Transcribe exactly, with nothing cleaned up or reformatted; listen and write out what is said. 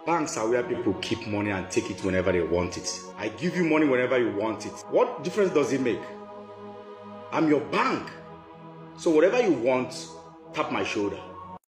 Banks are where people keep money and take it whenever they want it. I give you money whenever you want it. What difference does it make? I'm your bank. So whatever you want, tap my shoulder.